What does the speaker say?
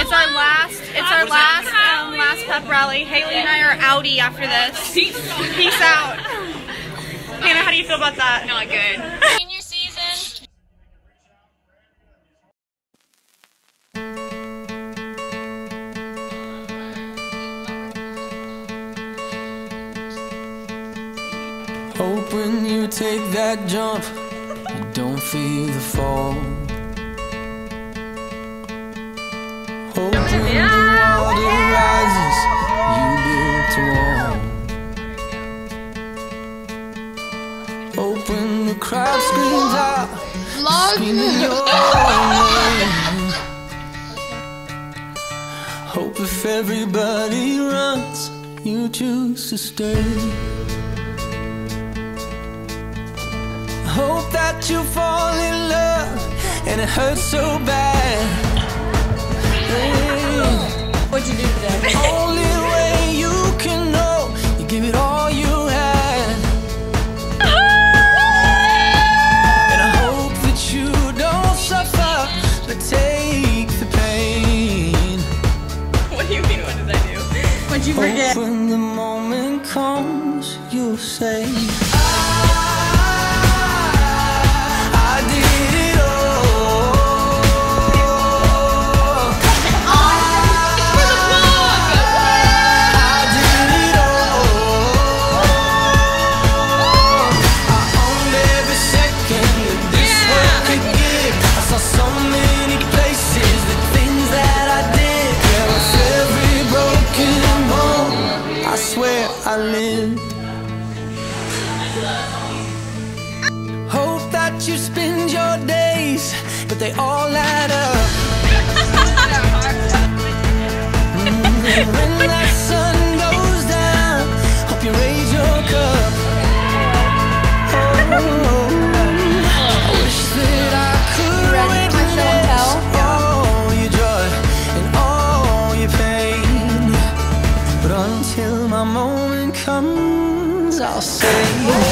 last pep rally. Haley and I are outie after this. Peace out. Hannah, how do you feel about that? Not good. Senior season. Hope when you take that jump, you don't feel the fall. Hope when the water rises, you build a wall. Hope when the crowd screams out, screaming your name. Hope if everybody runs, you choose to stay. Hope that you fall in love and it hurts so bad. What'd you do today? Only way you can know, you give it all you had. And I hope that you don't suffer, but take the pain. What do you mean, what did I do? What'd you forget? Hope when the moment comes, you'll say, I lived. Hope that you spend your days, but they all add up. When that sun goes down, hope you raise your cup. I wish that I could witness all your joy and all your pain, but until my moment comes, I'll say